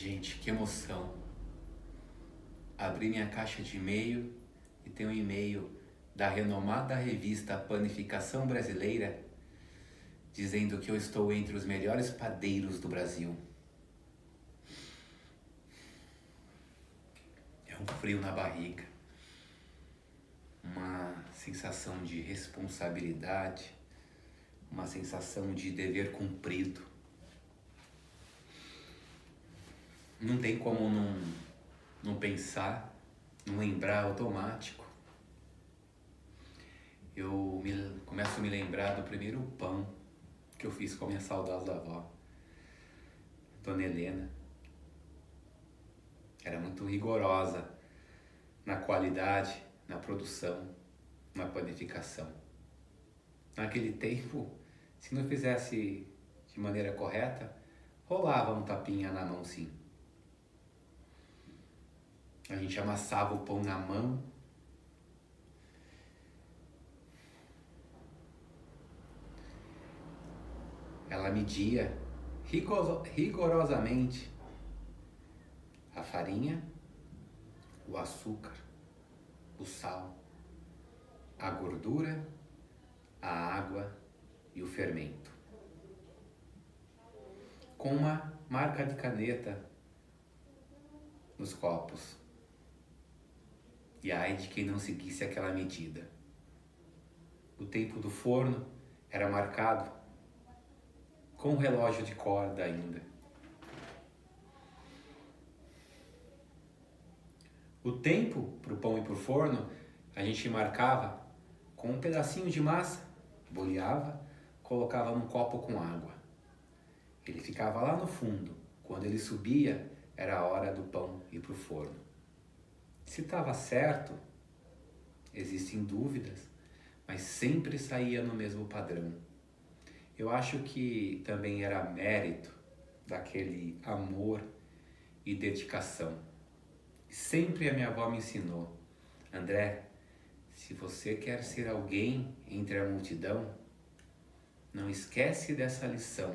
Gente, que emoção. Abri minha caixa de e-mail e tem um e-mail da renomada revista Panificação Brasileira dizendo que eu estou entre os melhores padeiros do Brasil. É um frio na barriga, uma sensação de responsabilidade, uma sensação de dever cumprido. Não tem como não pensar, não lembrar automático. Eu começo a me lembrar do primeiro pão que eu fiz com a minha saudosa avó, Dona Helena. Era muito rigorosa na qualidade, na produção, na panificação. Naquele tempo, se não fizesse de maneira correta, rolava um tapinha na mão, sim. A gente amassava o pão na mão. Ela media rigorosamente a farinha, o açúcar, o sal, a gordura, a água e o fermento. Com uma marca de caneta nos copos. E ai de quem não seguisse aquela medida. O tempo do forno era marcado com um relógio de corda ainda. O tempo para o pão ir para o forno a gente marcava com um pedacinho de massa, boleava, colocava num copo com água. Ele ficava lá no fundo. Quando ele subia, era a hora do pão ir para o forno. Se estava certo, existem dúvidas, mas sempre saía no mesmo padrão. Eu acho que também era mérito daquele amor e dedicação. Sempre a minha avó me ensinou: André, se você quer ser alguém entre a multidão, não esquece dessa lição.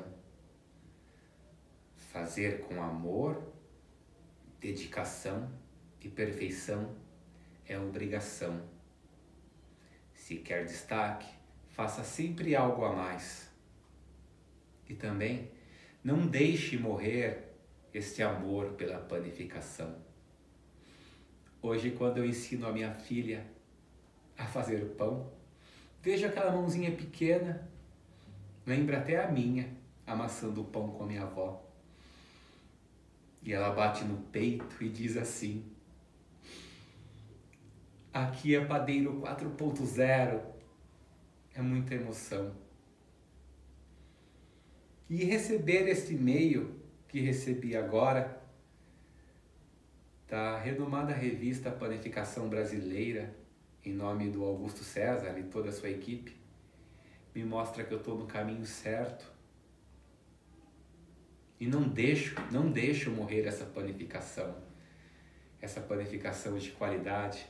Fazer com amor, dedicação e perfeição é obrigação. Se quer destaque, faça sempre algo a mais. E também, não deixe morrer este amor pela panificação. Hoje, quando eu ensino a minha filha a fazer pão, vejo aquela mãozinha pequena, lembra até a minha, amassando o pão com a minha avó. E ela bate no peito e diz assim: aqui é Padeiro 4.0, é muita emoção. E receber este e-mail que recebi agora, da renomada revista Panificação Brasileira, em nome do Augusto César e toda a sua equipe, me mostra que eu estou no caminho certo. E não deixo morrer essa panificação de qualidade.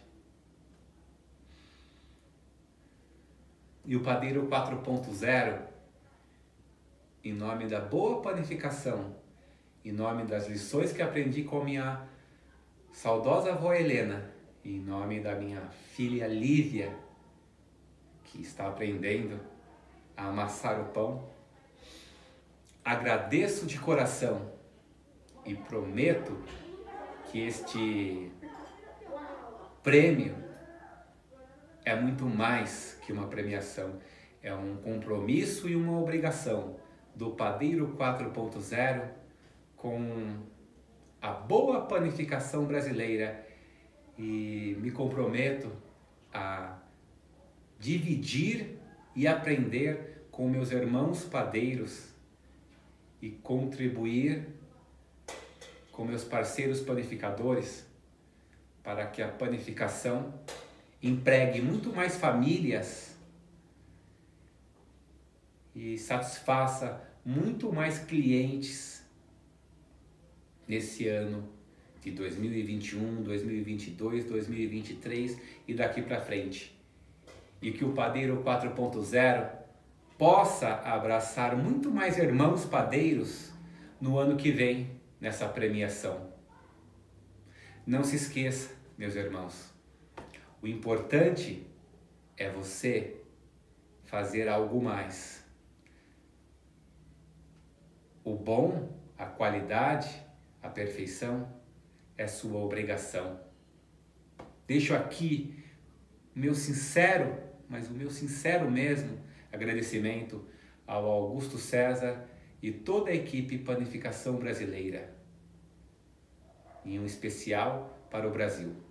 E o Padeiro 4.0, em nome da boa panificação, em nome das lições que aprendi com minha saudosa avó Helena, em nome da minha filha Lívia, que está aprendendo a amassar o pão, agradeço de coração e prometo que este prêmio é muito mais que uma premiação, é um compromisso e uma obrigação do Padeiro 4.0 com a boa panificação brasileira, e me comprometo a dividir e aprender com meus irmãos padeiros e contribuir com meus parceiros panificadores para que a panificação empregue muito mais famílias e satisfaça muito mais clientes nesse ano de 2021, 2022, 2023 e daqui para frente. E que o Padeiro 4.0 possa abraçar muito mais irmãos padeiros no ano que vem, nessa premiação. Não se esqueça, meus irmãos, o importante é você fazer algo mais. O bom, a qualidade, a perfeição é sua obrigação. Deixo aqui meu sincero, mas o meu sincero mesmo, agradecimento ao Augusto César e toda a equipe Panificação Brasileira, em um especial para o Brasil.